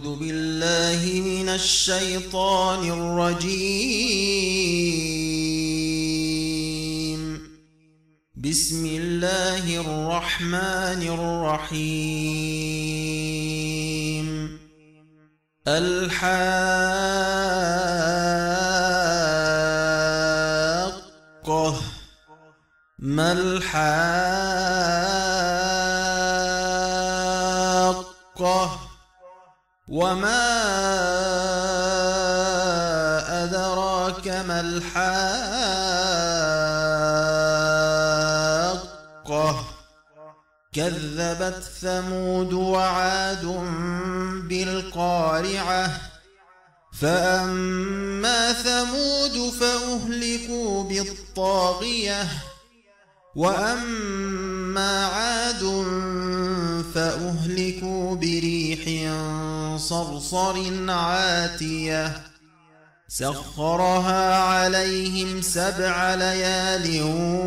أعوذ بالله من الشيطان الرجيم. بسم الله الرحمن الرحيم. الحاقة. ما الحاقة؟ وما أدراك ما الحاقة؟ كذبت ثمود وعاد بالقارعة. فأما ثمود فأهلكوا بالطاغية، وأما عاد فأهلكوا بريح صرصر عاتية سخرها عليهم 7 ليال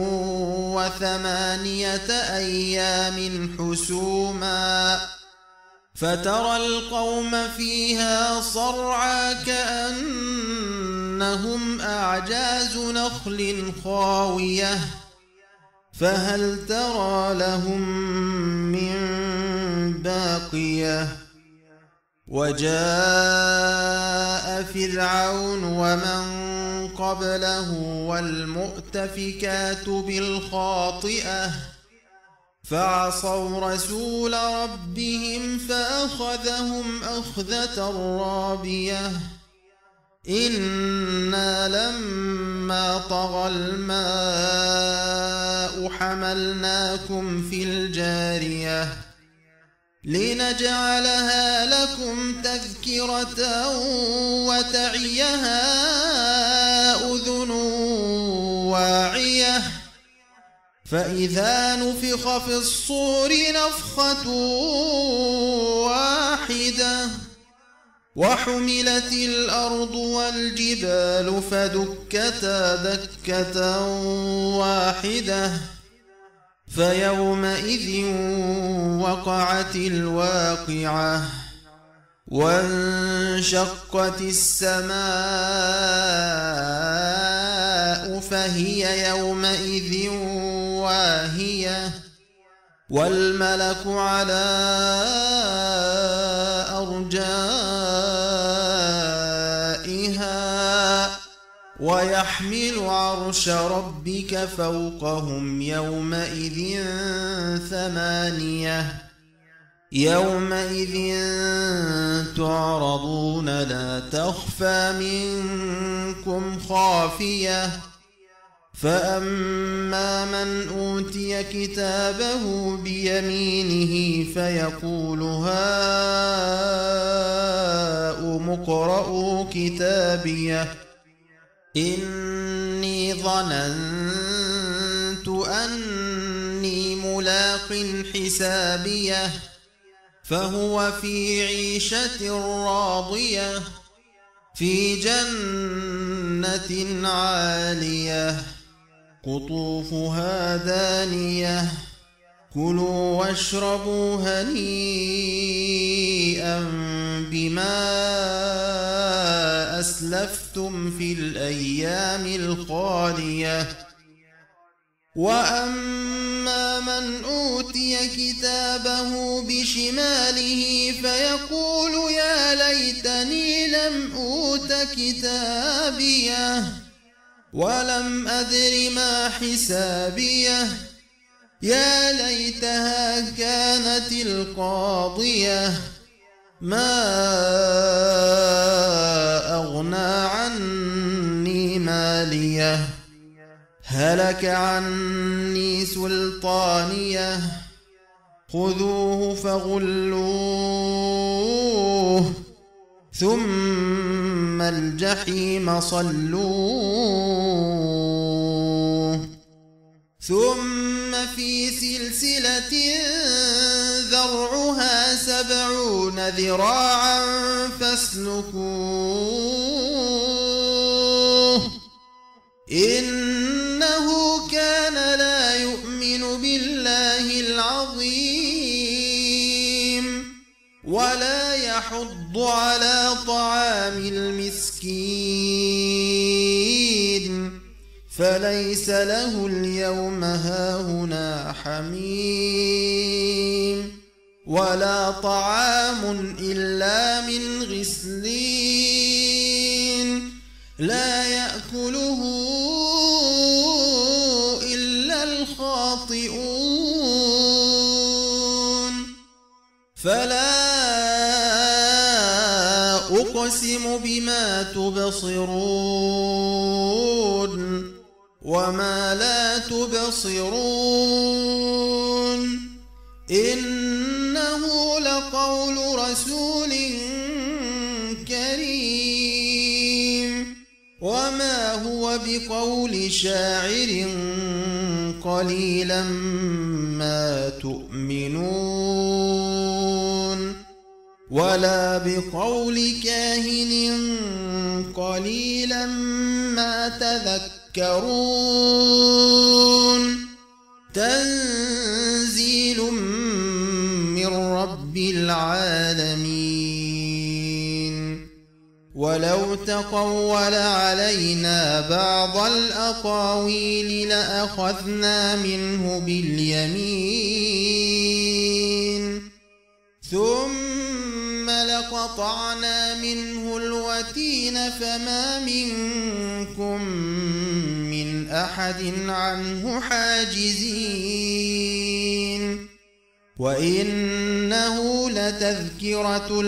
و8 أيام حسوما، فترى القوم فيها صرعى كأنهم أعجاز نخل خاوية، فهل ترى لهم من باقية؟ وجاء فرعون ومن قبله والمؤتفكات بالخاطئة، فعصوا رسول ربهم فأخذهم أخذة رابية. إنا لما طغى الماء حملناكم في الجارية لنجعلها لكم تذكرة وتعيها أذن واعية. فإذا نفخ في الصور نفخة واحدة وحملت الأرض والجبال فدكتا دكة واحدة، فيومئذ وقعت الواقعة. وانشقت السماء فهي يومئذ واهية، والملك على أرجائها، ويحمل عرش ربك فوقهم يومئذ 8. يومئذ تعرضون لا تخفى منكم خافية. فأما من أوتي كتابه بيمينه فيقول هاؤم اقرءوا كتابيه إني ظننت أني ملاق حسابيه، فهو في عيشة راضية في جنة عالية قطوفها دانية. كلوا واشربوا هنيئا بما أسلفتم في الأيام الخالية. وأما من أوتي كتابه بشماله فيقول يا ليتني لم أوت كتابيه ولم أدر ما حسابيه، يا ليتها كانت القاضية ما أغنى عني ماليه هلك عني سلطانيه. خذوه فغلوه ثم الجحيم صلوه، ثم في سلسلة ذرعها 70 ذراعا فاسلكوه. إنه كان لا يؤمن بالله العظيم ولا ولا يحض على طعام المسكين فليس له اليوم هاهنا حميم ولا طعام إلا من غسلين لا يأكله إلا الخاطئون فلا أقسم بما تبصرون وما لا تبصرون إنه لقول رسول كريم وما هو بقول شاعر قليلا ما تؤمنون ولا بقول كاهن قليلا ما تذكرون تنزيل من رب العالمين ولو تقول علينا بعض الأقاويل لأخذنا منه باليمين ثم لقطعنا منه الوتين فما منكم من أحد عنه حاجزين وإنه لتذكرة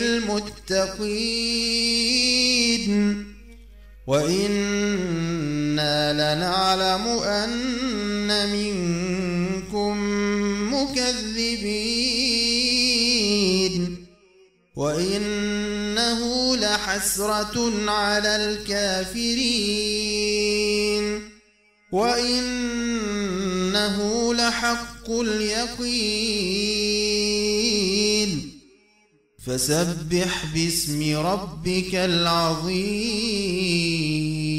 للمتقين وإنا لنعلم أن منكم مكذبين وإنه لحسرة على الكافرين وإنه لحق اليقين فسبح باسم ربك العظيم.